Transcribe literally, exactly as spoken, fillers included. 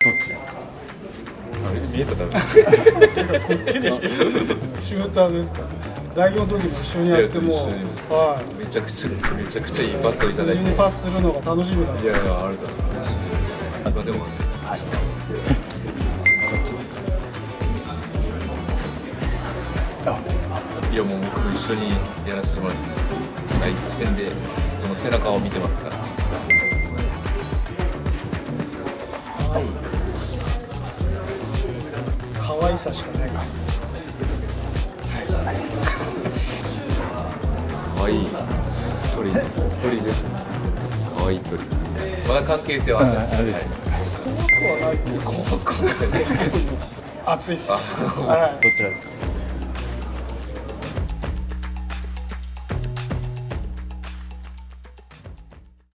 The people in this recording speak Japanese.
どっちですか？ 見えただろ。 こっちでシューターですか。代表の時も一緒にやっても、はい。 めちゃくちゃめちゃくちゃいいパスをいただいて。 にパスするのが楽しみだ。 いやいや、ありがとうございます。あ、でも。はい。いやもう僕も一緒にやらせてもらって第一戦でその背中を見てますから。 はい。可愛さしかない。 可愛い鳥です。鳥です。可愛い鳥。まだ関係性はあるんです。 怖くはない。 怖くはないです。 熱いっす。 どちらですか？